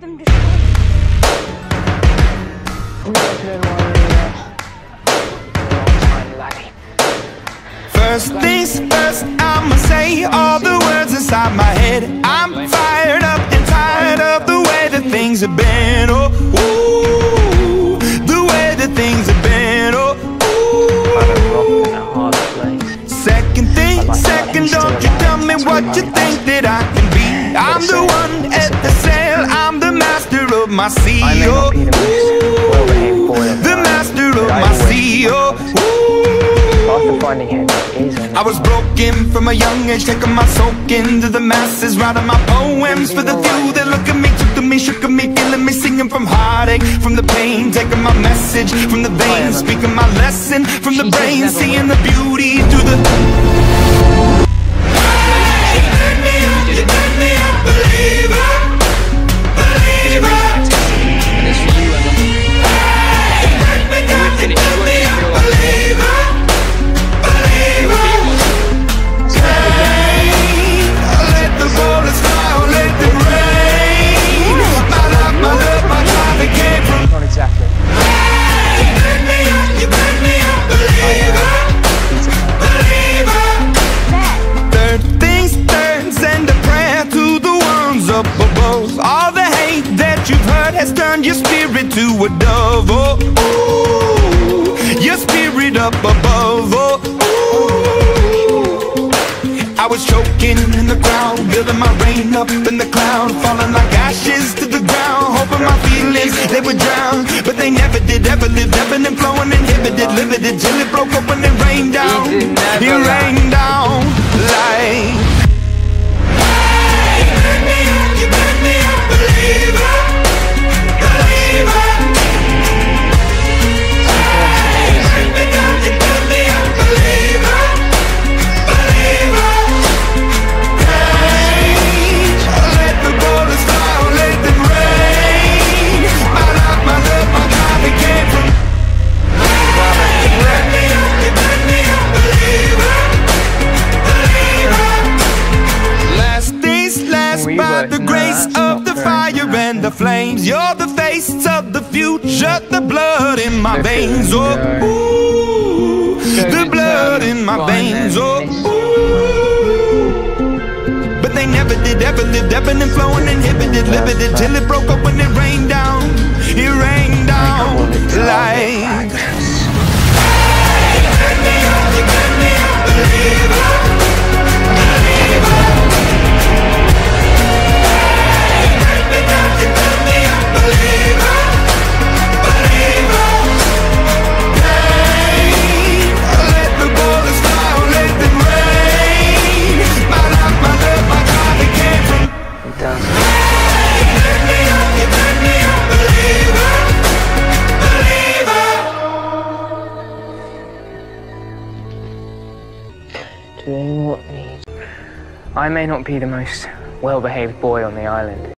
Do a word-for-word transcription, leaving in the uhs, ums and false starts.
them to First things first, I'ma say all the words inside my head. I'm fired up and tired of the way that things have been. Oh, ooh, the way that things have been. Oh, ooh. Second thing, second, don't you tell me what you think that I can be. I'm the one at the sail, I'm the master of my sea. Oh, ooh, the master of my sea. Oh, I was broken from a young age, taking my soak into the masses, writing my poems for the few that look at me, took to me, shook at me, feeling me, singing from heartache, from the pain, taking my message from the veins, speaking my lesson from the brain, seeing the beauty through the. Hey, you turn me up, you turn me up, believer, believer. Hey, you turn me up, you turn me up, believer. Has turned your spirit to a dove. Oh, ooh, your spirit up above. Oh, ooh. I was choking in the crowd, building my rain up in the cloud, falling like ashes to the ground, hoping my feelings they would drown, but they never did. Ever lived, ebbing and flowing, inhibited, limited, till it broke open and rained down. It rained down like. Hey, you turn me up, you turn me up, believer. By the grace of the fire and the flames, you're the face of the future, the blood in my veins. Oh, ooh, the blood in my veins. Oh, ooh. But they never did, ever lived, ebbing and flowing, inhibited, limited, till it broke up when it rained down. It rained down like. Hey, you turn me up, you turn me up, believer, believer. Doing what needs. I may not be the most well-behaved boy on the island,